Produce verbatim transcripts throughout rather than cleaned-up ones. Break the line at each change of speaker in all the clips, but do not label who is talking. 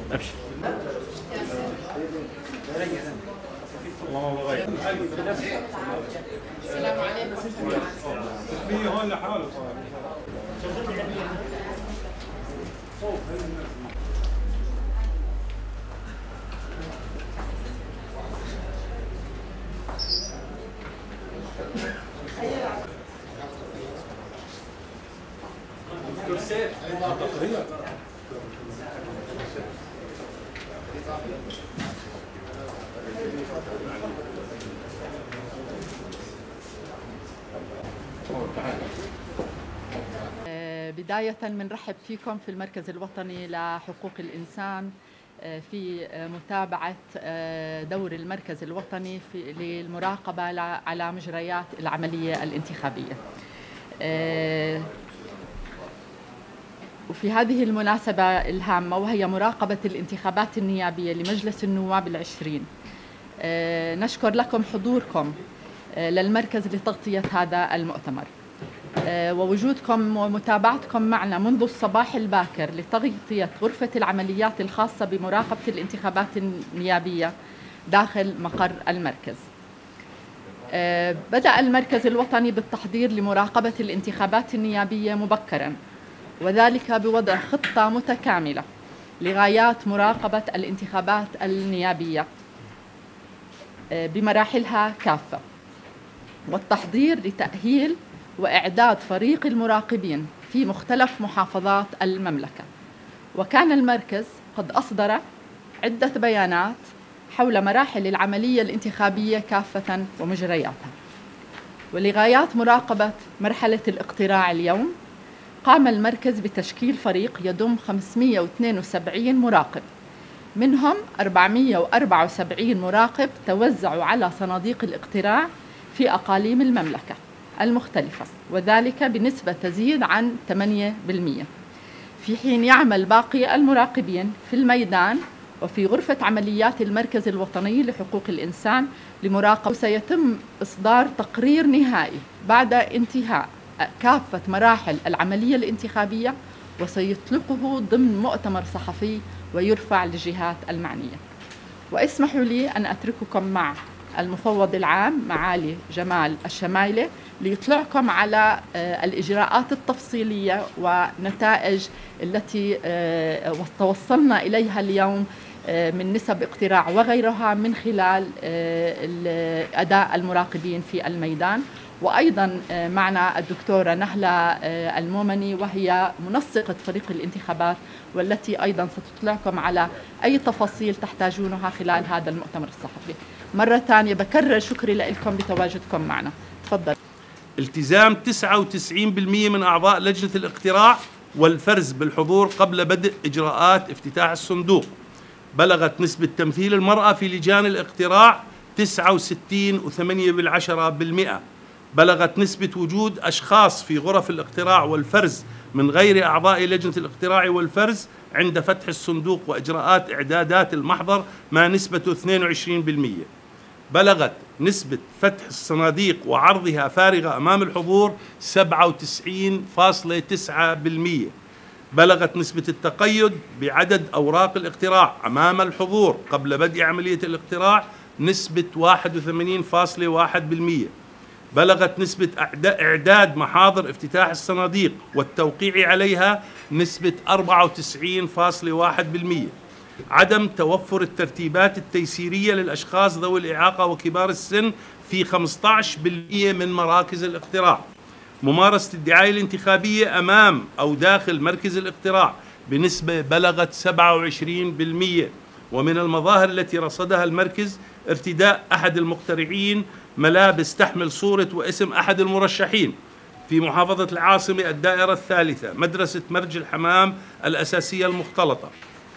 ابشر. اللهم بارك.
السلام عليكم.
في هون لحاله.
بداية بنرحب فيكم في المركز الوطني لحقوق الإنسان في متابعة دور المركز الوطني في للمراقبة على مجريات العملية الانتخابية. وفي هذه المناسبة الهامة وهي مراقبة الانتخابات النيابية لمجلس النواب العشرين، نشكر لكم حضوركم للمركز لتغطية هذا المؤتمر ووجودكم ومتابعتكم معنا منذ الصباح الباكر لتغطية غرفة العمليات الخاصة بمراقبة الانتخابات النيابية داخل مقر المركز. بدأ المركز الوطني بالتحضير لمراقبة الانتخابات النيابية مبكراً، وذلك بوضع خطة متكاملة لغايات مراقبة الانتخابات النيابية بمراحلها كافة، والتحضير لتأهيل وإعداد فريق المراقبين في مختلف محافظات المملكة. وكان المركز قد أصدر عدة بيانات حول مراحل العملية الانتخابية كافة ومجرياتها. ولغايات مراقبة مرحلة الاقتراع اليوم، قام المركز بتشكيل فريق يضم خمسمئة واثنين وسبعين مراقب، منهم أربعمئة وأربعة وسبعين مراقب توزعوا على صناديق الاقتراع في أقاليم المملكة المختلفة، وذلك بنسبة تزيد عن ثمانية بالمئة، في حين يعمل باقي المراقبين في الميدان وفي غرفة عمليات المركز الوطني لحقوق الإنسان لمراقبة. سيتم إصدار تقرير نهائي بعد انتهاء كافة مراحل العملية الانتخابية، وسيطلقه ضمن مؤتمر صحفي ويرفع للجهات المعنية. واسمحوا لي أن أترككم مع المفوض العام معالي جمال الشمايلة ليطلعكم على الإجراءات التفصيلية ونتائج التي توصلنا إليها اليوم من نسب اقتراع وغيرها من خلال أداء المراقبين في الميدان. وأيضا معنا الدكتورة نهلة المومني وهي منسقة فريق الانتخابات، والتي أيضا ستطلعكم على أي تفاصيل تحتاجونها خلال هذا المؤتمر الصحفي. مرة ثانية بكرر شكري لكم بتواجدكم معنا. تفضل.
التزام تسعة وتسعين بالمئة من أعضاء لجنة الاقتراع والفرز بالحضور قبل بدء إجراءات افتتاح الصندوق. بلغت نسبة تمثيل المرأة في لجان الاقتراع تسعة وستين فاصلة ثمانية بالمئة. بلغت نسبة وجود أشخاص في غرف الاقتراع والفرز من غير أعضاء لجنة الاقتراع والفرز عند فتح الصندوق وإجراءات إعدادات المحضر ما نسبته اثنين وعشرين بالمئة. بلغت نسبة فتح الصناديق وعرضها فارغة أمام الحضور سبعة وتسعين فاصلة تسعة بالمئة. بلغت نسبة التقيد بعدد أوراق الاقتراع أمام الحضور قبل بدء عملية الاقتراع نسبة واحد وثمانين فاصلة واحد بالمئة. بلغت نسبة إعداد محاضر افتتاح الصناديق والتوقيع عليها نسبة أربعة وتسعين فاصلة واحد بالمئة. عدم توفر الترتيبات التيسيرية للأشخاص ذوي الإعاقة وكبار السن في خمسة عشر بالمئة من مراكز الاقتراع. ممارسة الدعاية الانتخابية أمام أو داخل مركز الاقتراع بنسبة بلغت سبعة وعشرين بالمئة. ومن المظاهر التي رصدها المركز ارتداء أحد المقترعين ملابس تحمل صورة واسم أحد المرشحين في محافظة العاصمة الدائرة الثالثة مدرسة مرج الحمام الأساسية المختلطة.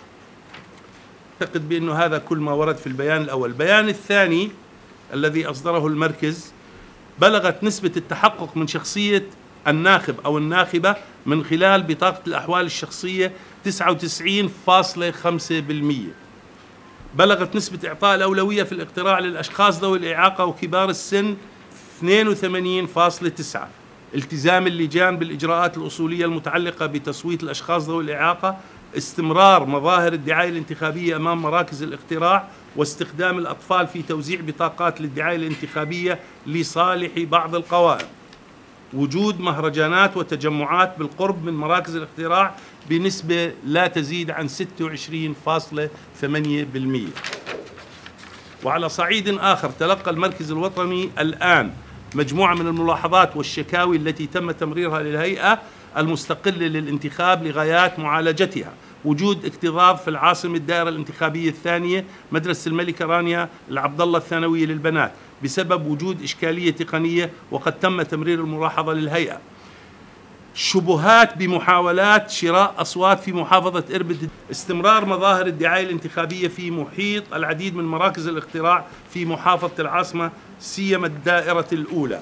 أعتقد بأنه هذا كل ما ورد في البيان الأول. البيان الثاني الذي أصدره المركز، بلغت نسبة التحقق من شخصية الناخب أو الناخبة من خلال بطاقة الأحوال الشخصية تسعة وتسعين فاصلة خمسة بالمئة. بلغت نسبة إعطاء الأولوية في الاقتراع للأشخاص ذوي الإعاقة وكبار السن اثنين وثمانين فاصلة تسعة. التزام اللجان بالإجراءات الأصولية المتعلقة بتصويت الأشخاص ذوي الإعاقة استمرار مظاهر الدعاية الانتخابية أمام مراكز الاقتراع، واستخدام الأطفال في توزيع بطاقات للدعاية الانتخابية لصالح بعض القوائم، وجود مهرجانات وتجمعات بالقرب من مراكز الاقتراع بنسبة لا تزيد عن ستة وعشرين فاصلة ثمانية بالمئة. وعلى صعيد آخر، تلقى المركز الوطني الآن مجموعة من الملاحظات والشكاوي التي تم تمريرها للهيئة المستقلة للانتخاب لغايات معالجتها. وجود اكتظاظ في العاصمة الدائرة الانتخابية الثانية مدرسة الملكة رانيا العبد الله الثانوية للبنات بسبب وجود إشكالية تقنية، وقد تم تمرير الملاحظة للهيئة. شبهات بمحاولات شراء أصوات في محافظة إربد. استمرار مظاهر الدعاية الانتخابية في محيط العديد من مراكز الاقتراع في محافظة العاصمة سيما الدائرة الأولى.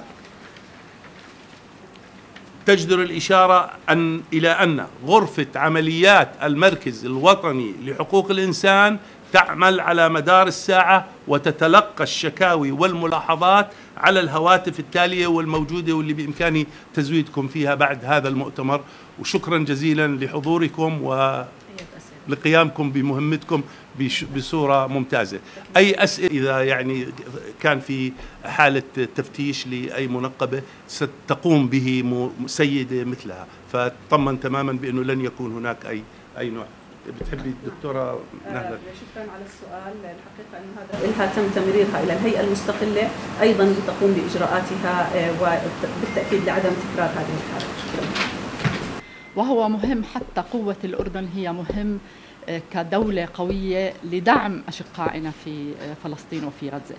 تجدر الإشارة أن إلى أن غرفة عمليات المركز الوطني لحقوق الإنسان تعمل على مدار الساعة وتتلقى الشكاوي والملاحظات على الهواتف التالية والموجودة واللي بإمكاني تزويدكم فيها بعد هذا المؤتمر. وشكرا جزيلا لحضوركم ولقيامكم بمهمتكم بصورة ممتازة. أي أسئلة إذا يعني كان في حالة تفتيش لأي منقبة ستقوم به سيدة مثلها، فطمن تماما بأنه لن يكون هناك أي أي نوع. بتحبي الدكتورة نهلة؟
شكرا على السؤال. الحقيقة أن هذا إلها تم تمريرها إلى الهيئة المستقلة، أيضا لتقوم بإجراءاتها وبالتأكيد لعدم تكرار هذه الحالة. شكرا.
وهو مهم، حتى قوة الأردن هي مهم كدولة قوية لدعم أشقائنا في فلسطين وفي غزة.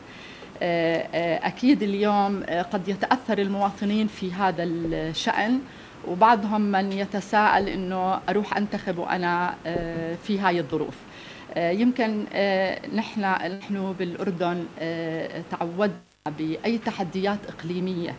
أكيد اليوم قد يتأثر المواطنين في هذا الشأن، وبعضهم من يتساءل إنه أروح أنتخب وأنا في هاي الظروف. يمكن نحن نحن بالأردن تعودنا بأي تحديات إقليمية،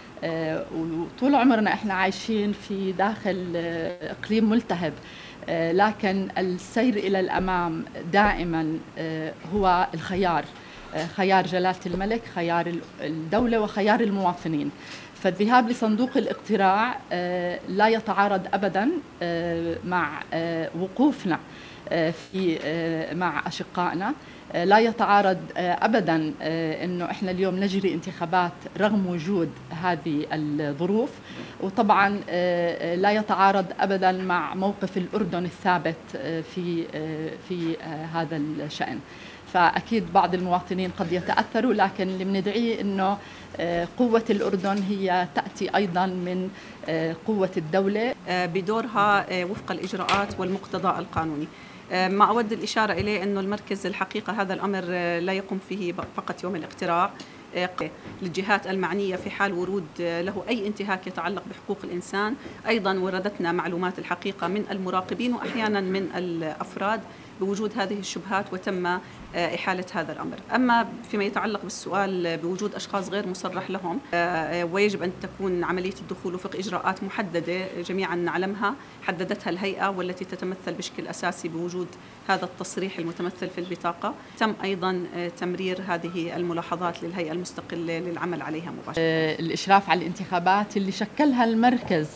وطول عمرنا إحنا عايشين في داخل إقليم ملتهب، لكن السير إلى الأمام دائما هو الخيار، خيار جلالة الملك، خيار الدولة، وخيار المواطنين. فالذهاب لصندوق الاقتراع لا يتعارض أبدا مع وقوفنا في مع أشقائنا، لا يتعارض أبدا أنه إحنا اليوم نجري انتخابات رغم وجود هذه الظروف، وطبعا لا يتعارض أبدا مع موقف الأردن الثابت في في هذا الشأن. فأكيد بعض المواطنين قد يتأثروا، لكن اللي بندعيه أنه قوة الأردن هي تأتي أيضا من قوة الدولة
بدورها وفق الإجراءات والمقتضى القانوني. ما أود الإشارة إليه أنه المركز الحقيقة هذا الأمر لا يقوم فيه فقط يوم الاقتراع، للجهات المعنية في حال ورود له أي انتهاك يتعلق بحقوق الإنسان. أيضا وردتنا معلومات الحقيقة من المراقبين وأحيانا من الأفراد بوجود هذه الشبهات، وتم إحالة هذا الأمر. أما فيما يتعلق بالسؤال بوجود أشخاص غير مصرح لهم، ويجب أن تكون عملية الدخول وفق إجراءات محددة جميعا نعلمها حددتها الهيئة، والتي تتمثل بشكل أساسي بوجود هذا التصريح المتمثل في البطاقة. تم أيضا تمرير هذه الملاحظات للهيئة المستقلة للعمل عليها مباشرة.
الإشراف على الانتخابات اللي شكلها المركز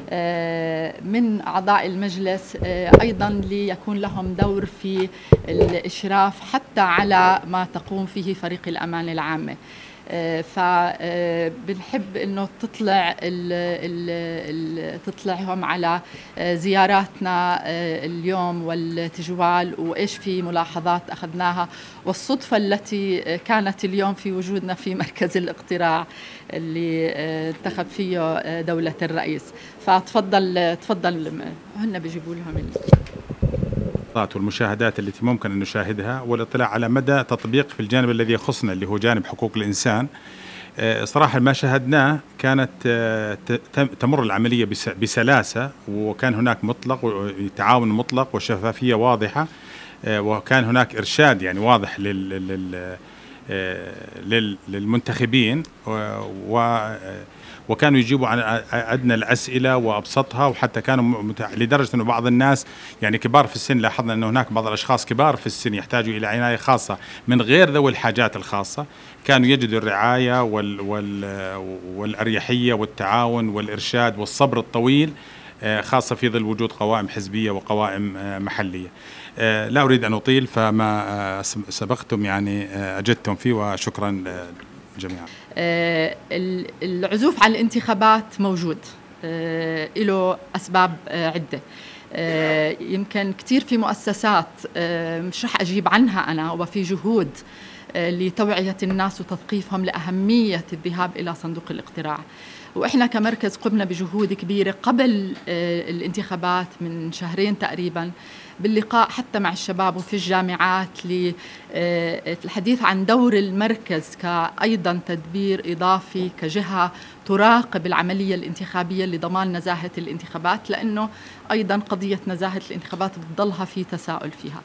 من أعضاء المجلس أيضا ليكون لهم دور في الإشراف حتى على ما تقوم فيه فريق الأمان العامة. فبنحب انه تطلع ال ال تطلعهم على زياراتنا اليوم والتجوال، وايش في ملاحظات اخذناها، والصدفه التي كانت اليوم في وجودنا في مركز الاقتراع اللي انتخب فيه دولة الرئيس. فتفضل تفضل هن بيجيبوا لهم
والمشاهدات التي ممكن أن نشاهدها، والاطلاع على مدى تطبيق في الجانب الذي يخصنا اللي هو جانب حقوق الإنسان. صراحة ما شاهدناه كانت تمر العملية بسلاسة، وكان هناك مطلق وتعاون مطلق وشفافية واضحة، وكان هناك إرشاد يعني واضح للمنتخبين، و وكانوا يجيبوا عن أدنى الأسئلة وأبسطها، وحتى كانوا متع... لدرجة أنه بعض الناس يعني كبار في السن، لاحظنا أنه هناك بعض الأشخاص كبار في السن يحتاجوا إلى عناية خاصة من غير ذوي الحاجات الخاصة، كانوا يجدوا الرعاية وال... وال... والأريحية والتعاون والإرشاد والصبر الطويل خاصة في ظل وجود قوائم حزبية وقوائم محلية. لا أريد أن أطيل، فما سبقتم يعني أجدتم فيه، وشكرا جميعا.
العزوف عن الانتخابات موجود، له أسباب عدة. يمكن كثير في مؤسسات مش رح أجيب عنها أنا، وفي جهود لتوعية الناس وتثقيفهم لأهمية الذهاب إلى صندوق الاقتراع. وإحنا كمركز قمنا بجهود كبيرة قبل الانتخابات من شهرين تقريباً، باللقاء حتى مع الشباب وفي الجامعات للحديث عن دور المركز كأيضاً تدبير إضافي كجهة تراقب العملية الانتخابية لضمان نزاهة الانتخابات، لأنه أيضاً قضية نزاهة الانتخابات بتضلها في تساؤل فيها.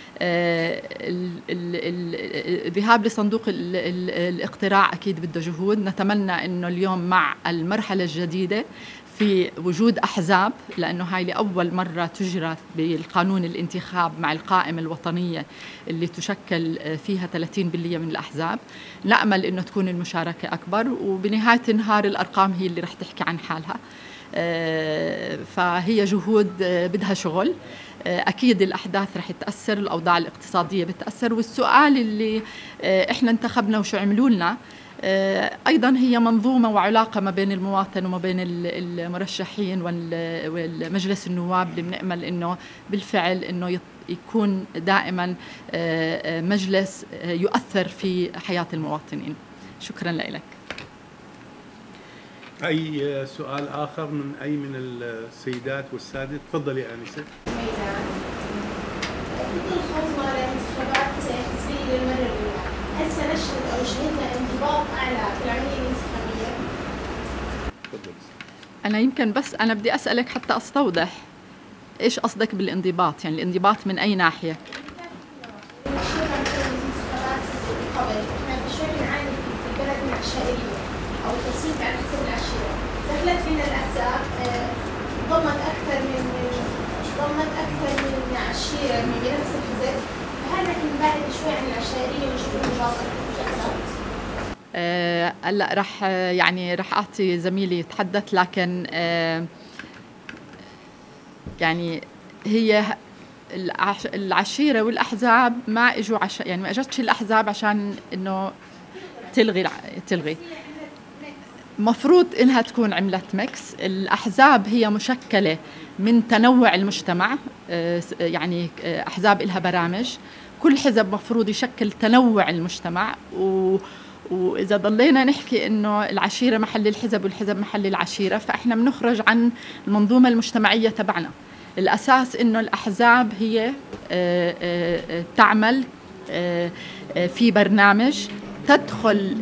الذهاب لصندوق الاقتراع أكيد بده جهود. نتمنى أنه اليوم مع المرحلة الجديدة في وجود أحزاب، لأنه هاي لأول مرة تجرى بالقانون الانتخاب مع القائمة الوطنية اللي تشكل فيها ثلاثين بالمئة من الأحزاب، نأمل أنه تكون المشاركة أكبر، وبنهاية النهار الأرقام هي اللي رح تحكي عن حالها. فهي جهود بدها شغل. أكيد الأحداث رح تأثر، الأوضاع الاقتصادية بتأثر، والسؤال اللي إحنا انتخبنا وشو عملوا لنا أيضاً هي منظومة وعلاقة ما بين المواطن وما بين المرشحين والمجلس النواب، اللي بنأمل إنه بالفعل إنه يكون دائماً مجلس يؤثر في حياة المواطنين. شكراً لك.
أي سؤال آخر من أي من السيدات والسادة؟ تفضلي يا آنسة.
مثل الخطوة لانتخابات حزبية للمرة الأولى، هل سنشهد أو شهدنا انضباط أعلى في العملية الانتخابية؟
أنا يمكن بس أنا بدي أسألك حتى أستوضح إيش قصدك بالانضباط، يعني الانضباط من أي ناحية؟
قبل احنا بشوي بنعاني في البلد من عشائرية أو تصويت على حسب العشيرة، دخلت فينا الأحزاب ضمت أكثر من ضمت أكثر من عشيرة من بنفس الحزب، فهل نحن نبعد شوي عن العشائرية ونشوف النظام
هلا أه رح يعني رح أعطي زميلي يتحدث، لكن أه يعني هي العشيرة والأحزاب ما إجوا عش... يعني ما إجتش الأحزاب عشان إنه تلغي تلغي مفروض إنها تكون عملت ميكس. الأحزاب هي مشكلة من تنوع المجتمع، يعني أحزاب إلها برامج، كل حزب مفروض يشكل تنوع المجتمع، و وإذا ضلينا نحكي إنه العشيرة محل الحزب والحزب محل العشيرة، فإحنا بنخرج عن المنظومة المجتمعية تبعنا. الأساس إنه الأحزاب هي تعمل في برنامج، تدخل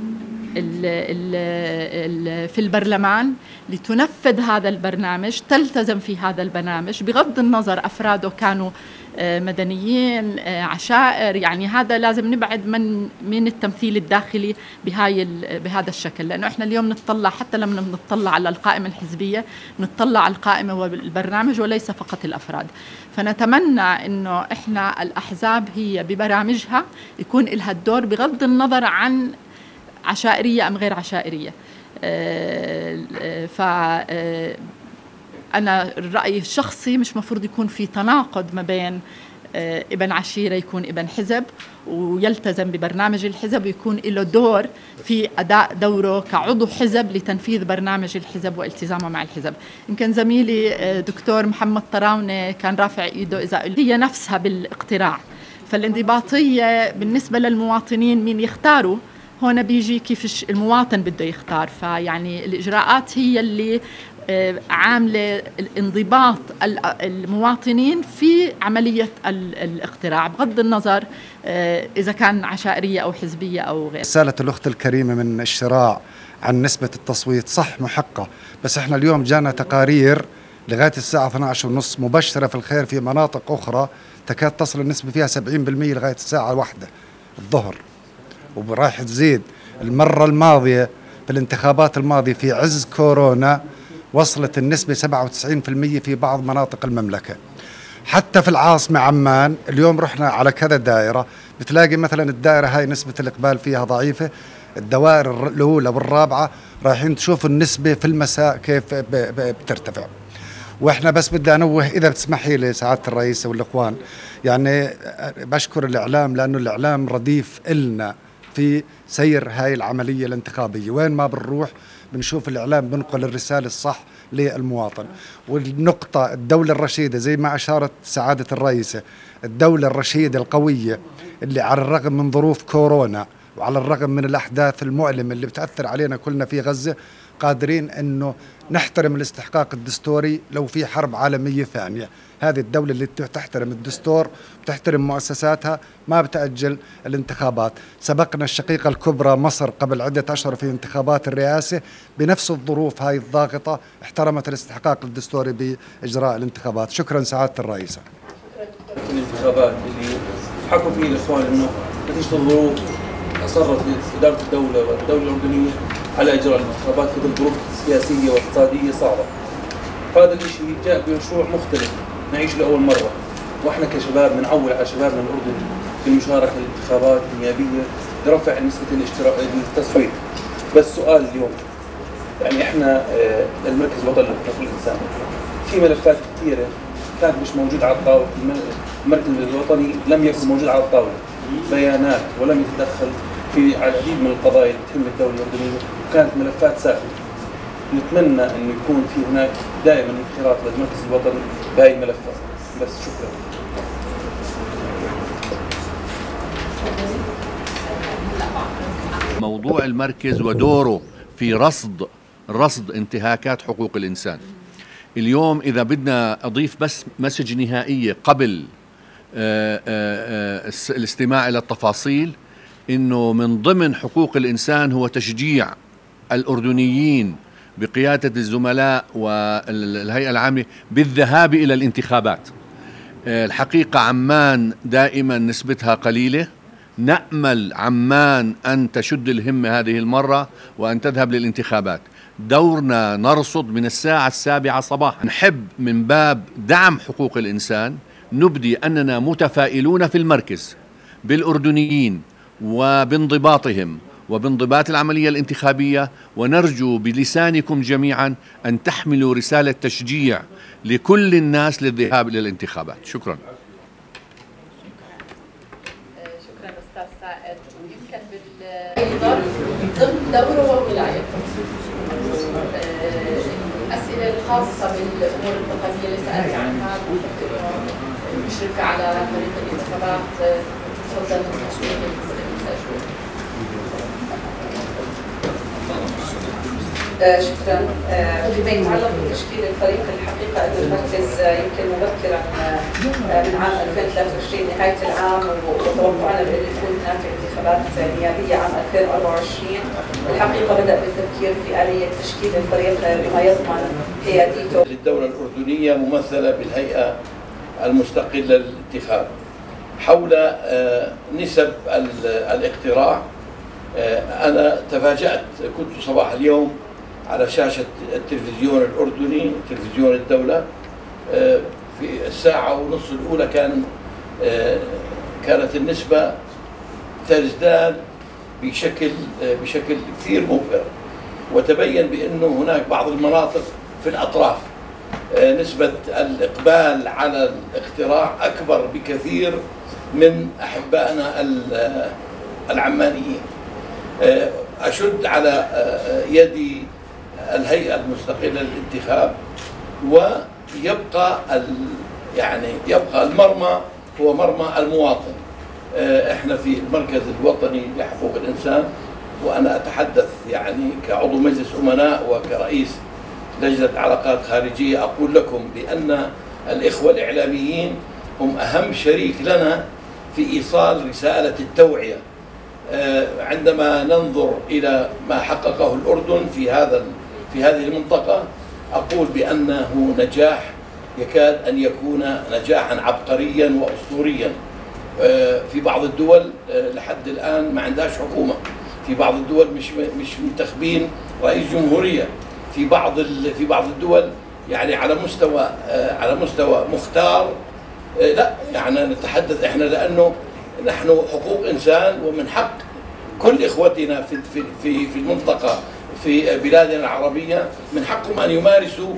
في البرلمان لتنفذ هذا البرنامج، تلتزم في هذا البرنامج بغض النظر أفراده كانوا مدنيين عشائر، يعني هذا لازم نبعد من من التمثيل الداخلي بهاي بهذا الشكل، لأنه إحنا اليوم نتطلع حتى لما نتطلع على القائمة الحزبية نتطلع على القائمة والبرنامج وليس فقط الأفراد. فنتمنى إنه إحنا الأحزاب هي ببرامجها يكون لها الدور بغض النظر عن عشائرية أم غير عشائرية. ف أنا الرأي الشخصي مش مفروض يكون في تناقض ما بين ابن عشيرة يكون ابن حزب ويلتزم ببرنامج الحزب ويكون له دور في أداء دوره كعضو حزب لتنفيذ برنامج الحزب والتزامه مع الحزب. يمكن زميلي دكتور محمد طراونة كان رافع إيده إذا هي نفسها بالاقتراع، فالانضباطية بالنسبة للمواطنين مين يختاروا هون بيجي كيف المواطن بده يختار. فيعني الإجراءات هي اللي عاملة الانضباط المواطنين في عملية الاقتراع بغض النظر إذا كان عشائرية أو حزبية أو غير.
رسالة الأخت الكريمة من الشراع عن نسبة التصويت صح محقة، بس احنا اليوم جانا تقارير لغاية الساعة اثنتي عشرة وثلاثين مبشرة في الخير في مناطق أخرى تكاد تصل النسبة فيها سبعين بالمئة لغاية الساعة واحدة الظهر، وراح تزيد. المرة الماضية في الانتخابات الماضية في عز كورونا وصلت النسبة سبعة وتسعين بالمئة في بعض مناطق المملكة. حتى في العاصمة عمان اليوم رحنا على كذا دائرة بتلاقي مثلا الدائرة هاي نسبة الإقبال فيها ضعيفة، الدوائر الأولى والرابعة رايحين تشوف النسبة في المساء كيف بترتفع. واحنا بس بدي انوه اذا بتسمحي لي سعاده الرئيس والاخوان، يعني بشكر الاعلام لانه الاعلام رديف النا في سير هاي العمليه الانتخابيه، وين ما بنروح بنشوف الاعلام بنقل الرساله الصح للمواطن. والنقطه الدوله الرشيده زي ما اشارت سعاده الرئيسه، الدوله الرشيده القويه اللي على الرغم من ظروف كورونا وعلى الرغم من الاحداث المؤلمه اللي بتاثر علينا كلنا في غزه، قادرين انه نحترم الاستحقاق الدستوري لو في حرب عالميه ثانيه. هذه الدوله اللي تحترم الدستور وتحترم مؤسساتها ما بتأجل الانتخابات. سبقنا الشقيقه الكبرى مصر قبل عده اشهر في انتخابات الرئاسه بنفس الظروف هاي الضاغطه، احترمت الاستحقاق الدستوري باجراء الانتخابات. شكرا سعاده الرئيسه.
الانتخابات اللي حكوا فيه الاخوان انه نتيجه الظروف اصرت اداره الدوله والدوله الاردنيه على اجراء الانتخابات في ظل ظروف سياسيه واقتصاديه صعبه. هذا الشيء جاء بمشروع مختلف نعيش لاول مره، واحنا كشباب بنعول على شبابنا الاردني بالمشاركه بالانتخابات النيابيه لرفع نسبه الاشتراك التصويت. بس سؤال اليوم، يعني احنا المركز الوطني لحقوق الانسان في ملفات كثيره كانت مش موجوده على الطاوله، المركز الوطني لم يكن موجود على الطاوله بيانات ولم يتدخل في العديد من القضايا اللي تهم الدوله الاردنيه، وكانت ملفات ساخنه. نتمنى انه يكون في هناك دائما انخراط للمركز الوطني بهاي الملفات. بس شكرا.
موضوع المركز ودوره في رصد رصد انتهاكات حقوق الانسان. اليوم اذا بدنا اضيف بس مسج نهائيه قبل آآ آآ الاستماع الى التفاصيل، انه من ضمن حقوق الانسان هو تشجيع الاردنيين بقياده الزملاء والهيئه العامه بالذهاب الى الانتخابات. الحقيقه عمان دائما نسبتها قليله، نأمل عمان ان تشد الهمه هذه المره وان تذهب للانتخابات. دورنا نرصد من الساعه السابعه صباحا. نحب من باب دعم حقوق الانسان نبدي اننا متفائلون في المركز بالاردنيين وبانضباطهم وبانضباط العملية الانتخابية، ونرجو بلسانكم جميعا أن تحملوا رسالة تشجيع لكل الناس للذهاب إلى الانتخابات. شكرا.
شكرا أستاذ سائد. ويمكن بالظرف ضمن دوره وولايته الأسئلة الخاصة بالأمور التقنية اللي سألت عنها المشرفة على فريق الانتخابات تفضل
شكرا. فيما يتعلق بتشكيل الفريق، الحقيقه ان المركز يمكن مبكرا من عام ألفين وثلاثة وعشرين نهايه العام، وتوقعنا بان تكون هناك انتخابات نيابيه عام ألفين وأربعة وعشرين. الحقيقه بدا بالتفكير في اليه تشكيل الفريق بما يضمن قياديته.
للدوله الاردنيه ممثله بالهيئه المستقله للانتخاب حول نسب الاقتراع. انا تفاجات، كنت صباح اليوم على شاشة التلفزيون الأردني تلفزيون الدولة في الساعة ونص الأولى كان كانت النسبة تزداد بشكل بشكل كثير مبهر، وتبين بأنه هناك بعض المناطق في الأطراف نسبة الإقبال على الاقتراع أكبر بكثير من أحبائنا العمانيين. أشد على يدي الهيئة المستقلة للانتخاب، ويبقى يعني يبقى المرمى هو مرمى المواطن. احنا في المركز الوطني لحقوق الانسان، وانا اتحدث يعني كعضو مجلس امناء وكرئيس لجنة علاقات خارجية، اقول لكم بان الاخوة الاعلاميين هم اهم شريك لنا في ايصال رسالة التوعية. عندما ننظر الى ما حققه الاردن في هذا في هذه المنطقة، أقول بأنه نجاح يكاد أن يكون نجاحا عبقريا وأسطوريا. في بعض الدول لحد الآن ما عندهاش حكومة، في بعض الدول مش مش منتخبين رئيس جمهورية، في بعض في بعض الدول يعني على مستوى على مستوى مختار. لا يعني نتحدث احنا لأنه نحن حقوق إنسان، ومن حق كل إخوتنا في في في المنطقة في بلادنا العربية من حقهم أن يمارسوا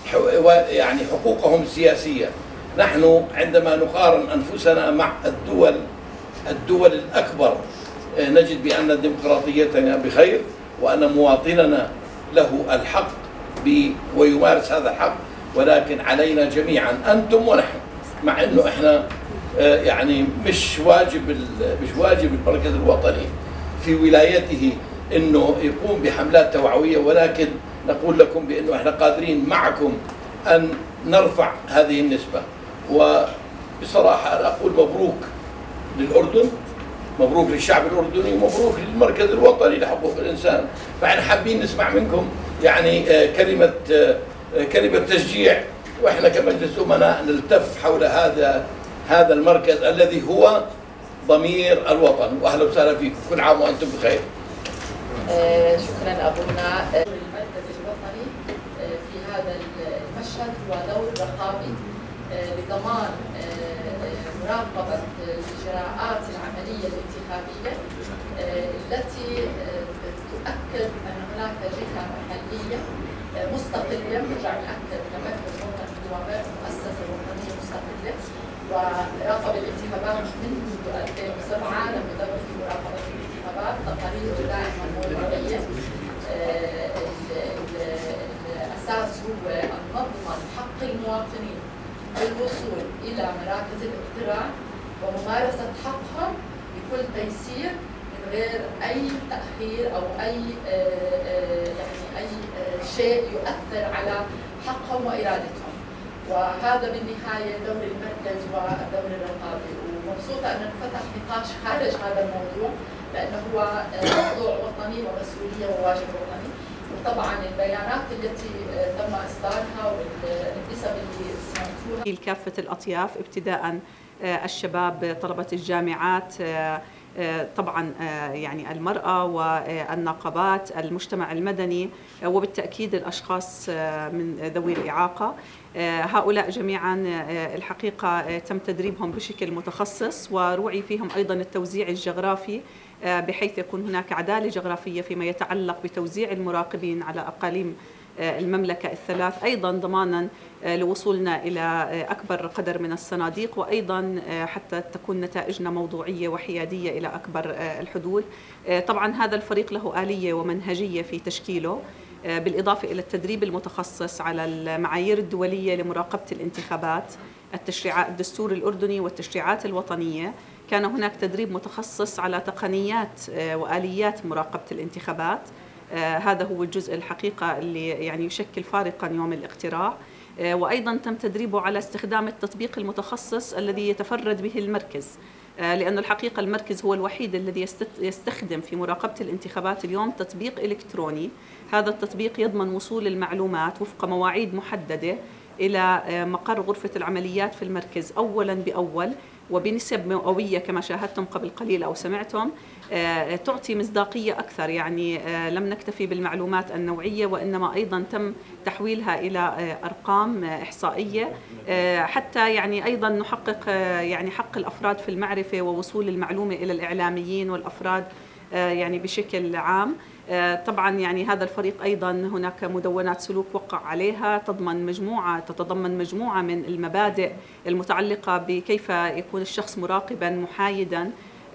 يعني حقوقهم السياسية. نحن عندما نقارن أنفسنا مع الدول الدول الأكبر نجد بأن ديمقراطيتنا بخير، وأن مواطننا له الحق ويمارس هذا الحق، ولكن علينا جميعا أنتم ونحن، مع أنه إحنا يعني مش واجب مش واجب المركز الوطني في ولايته أنه يقوم بحملات توعوية، ولكن نقول لكم بأنه إحنا قادرين معكم أن نرفع هذه النسبة. وبصراحة أنا أقول مبروك للأردن، مبروك للشعب الأردني، ومبروك للمركز الوطني لحقوق الإنسان. فإحنا حابين نسمع منكم يعني كلمة كلمة تشجيع، وإحنا كمجلس أمناء نلتف حول هذا هذا المركز الذي هو ضمير الوطن. وأهلا وسهلا فيكم، كل عام وأنتم بخير.
آه شكرا أبونا. آه المركز الوطني آه في هذا المشهد هو دور رقابي آه لضمان آه مراقبة الإجراءات العملية الانتخابية آه التي آه تؤكد أن هناك جهة محلية آه مستقلة، نرجع نأكد كمركز وطني ومؤسسة وطنية مستقلة، وراقب الانتخابات منذ ألفين وسبعة لم يدور في مراقبة الانتخابات، تقارير دائما موضوعية. الأساس هو أن نضمن حق المواطنين بالوصول إلى مراكز الاقتراع وممارسة حقهم بكل تيسير من غير أي تأخير أو أي يعني أي شيء يؤثر على حقهم وإرادتهم. وهذا بالنهاية دور المركز والدور الرقابي، ومبسوطة أن انفتح نقاش خارج هذا الموضوع لأنه هو موضوع وطني ومسؤولية وواجب وطني. وطبعا البيانات التي تم إصدارها والنسب اللي سمعتوها
لكافة الأطياف، ابتداء الشباب، طلبة الجامعات، طبعا يعني المرأة والنقابات، المجتمع المدني، وبالتأكيد الأشخاص من ذوي الإعاقة. هؤلاء جميعا الحقيقة تم تدريبهم بشكل متخصص، وروعي فيهم أيضا التوزيع الجغرافي بحيث يكون هناك عدالة جغرافية فيما يتعلق بتوزيع المراقبين على أقاليم المملكة الثلاث، أيضا ضمانا لوصولنا إلى أكبر قدر من الصناديق، وأيضا حتى تكون نتائجنا موضوعية وحيادية إلى أكبر الحدود. طبعا هذا الفريق له آلية ومنهجية في تشكيله، بالإضافة إلى التدريب المتخصص على المعايير الدولية لمراقبة الانتخابات، التشريعات، الدستور الأردني والتشريعات الوطنية. كان هناك تدريب متخصص على تقنيات وآليات مراقبة الانتخابات. آه هذا هو الجزء الحقيقة اللي يعني يشكل فارقا يوم الاقتراع. آه وأيضا تم تدريبه على استخدام التطبيق المتخصص الذي يتفرد به المركز، آه لأن الحقيقة المركز هو الوحيد الذي يستخدم في مراقبة الانتخابات اليوم تطبيق إلكتروني. هذا التطبيق يضمن وصول المعلومات وفق مواعيد محددة إلى آه مقر غرفة العمليات في المركز أولا بأول، وبنسب مئوية كما شاهدتم قبل قليل أو سمعتم، آه تعطي مصداقية أكثر. يعني آه لم نكتفي بالمعلومات النوعية، وإنما أيضا تم تحويلها إلى آه أرقام آه إحصائية، آه حتى يعني أيضا نحقق آه يعني حق الأفراد في المعرفة ووصول المعلومة إلى الإعلاميين والأفراد آه يعني بشكل عام. طبعا يعني هذا الفريق أيضا هناك مدونات سلوك وقع عليها تضمن مجموعة تتضمن مجموعة من المبادئ المتعلقة بكيف يكون الشخص مراقبا محايدا،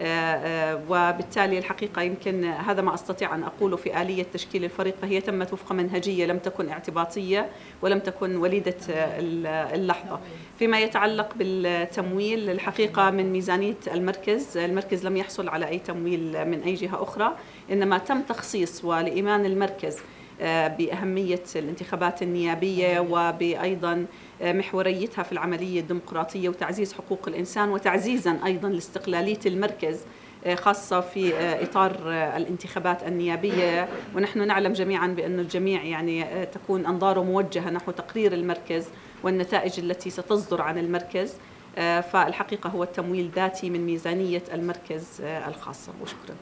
وبالتالي الحقيقة يمكن هذا ما أستطيع أن أقوله في آلية تشكيل الفريق، فهي تمت وفق منهجية لم تكن اعتباطية ولم تكن وليدة اللحظة. فيما يتعلق بالتمويل، الحقيقة من ميزانية المركز، المركز لم يحصل على أي تمويل من أي جهة أخرى، إنما تم تخصيص ولإيمان المركز بأهمية الانتخابات النيابية وبأيضا محوريتها في العملية الديمقراطية وتعزيز حقوق الإنسان، وتعزيزا أيضا لاستقلالية المركز خاصة في إطار الانتخابات النيابية. ونحن نعلم جميعا بأن الجميع يعني تكون أنظاره موجهة نحو تقرير المركز والنتائج التي ستصدر عن المركز. فالحقيقة هو التمويل ذاتي من ميزانية المركز الخاصة. وشكرا.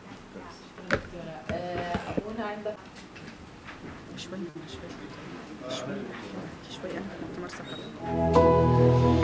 أبونا عندك شوي شوي شوي شوي أنا في مؤتمر صحفي.